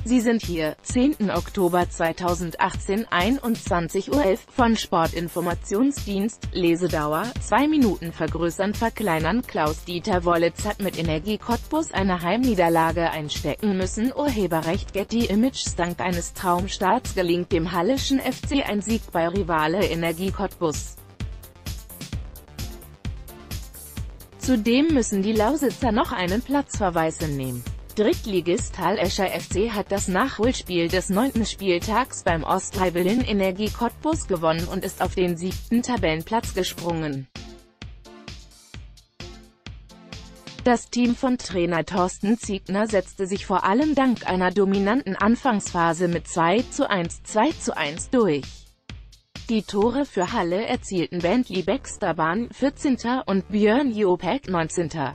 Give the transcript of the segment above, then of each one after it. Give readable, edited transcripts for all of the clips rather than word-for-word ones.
Sie sind hier, 10. Oktober 2018, 21:11 Uhr, von Sportinformationsdienst, Lesedauer, 2 Minuten vergrößern verkleinern. Klaus-Dieter Wollitz hat mit Energie Cottbus eine Heimniederlage einstecken müssen. Urheberrecht Getty Images. Dank eines Traumstarts gelingt dem Halleschen FC ein Sieg bei Rivale Energie Cottbus. Zudem müssen die Lausitzer noch einen Platzverweis hinnehmen. Drittligist Hallescher FC hat das Nachholspiel des 9. Spieltags beim Ostrivalen Energie Cottbus gewonnen und ist auf den 7. Tabellenplatz gesprungen. Das Team von Trainer Thorsten Ziegner setzte sich vor allem dank einer dominanten Anfangsphase mit 2:1, 2:1 durch. Die Tore für Halle erzielten Bentley Baxter-Bahn, 14. und Björn Jopek, 19.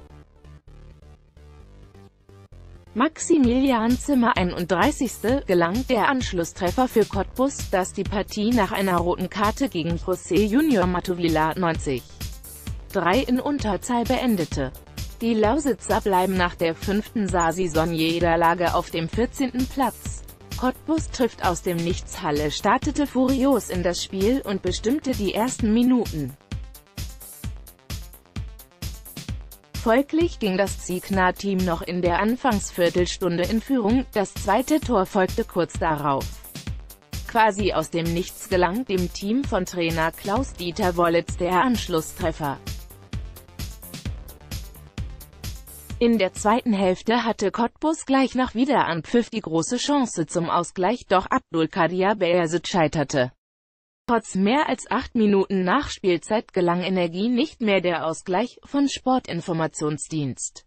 Maximilian Zimmer, 31. gelang der Anschlusstreffer für Cottbus, das die Partie nach einer roten Karte gegen José Junior Matovilla, 90. 3 in Unterzahl beendete. Die Lausitzer bleiben nach der 5. Saisonniederlage auf dem 14. Platz. Cottbus trifft aus dem Nichts. Halle startete furios in das Spiel und bestimmte die ersten Minuten. Folglich ging das Ziegner-Team noch in der Anfangsviertelstunde in Führung, das zweite Tor folgte kurz darauf. Quasi aus dem Nichts gelang dem Team von Trainer Klaus-Dieter Wollitz der Anschlusstreffer. In der zweiten Hälfte hatte Cottbus gleich nach Wiederanpfiff die große Chance zum Ausgleich, doch Abdulkadir Beyazıt scheiterte. Trotz mehr als 8 Minuten Nachspielzeit gelang Energie nicht mehr der Ausgleich. Von Sportinformationsdienst.